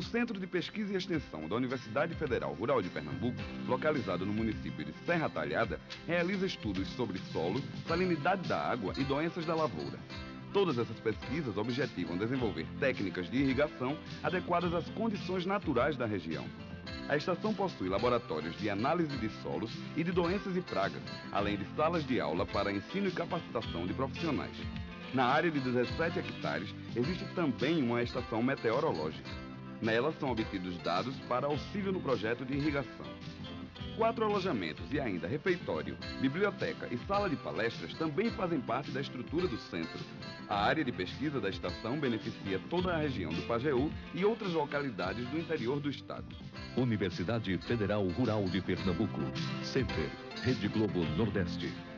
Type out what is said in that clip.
O Centro de Pesquisa e Extensão da Universidade Federal Rural de Pernambuco, localizado no município de Serra Talhada, realiza estudos sobre solo, salinidade da água e doenças da lavoura. Todas essas pesquisas objetivam desenvolver técnicas de irrigação adequadas às condições naturais da região. A estação possui laboratórios de análise de solos e de doenças e pragas, além de salas de aula para ensino e capacitação de profissionais. Na área de 17 hectares, existe também uma estação meteorológica. Nela são obtidos dados para auxílio no projeto de irrigação. 4 alojamentos e ainda refeitório, biblioteca e sala de palestras também fazem parte da estrutura do centro. A área de pesquisa da estação beneficia toda a região do Pajeú e outras localidades do interior do estado. Universidade Federal Rural de Pernambuco. Center, Rede Globo Nordeste.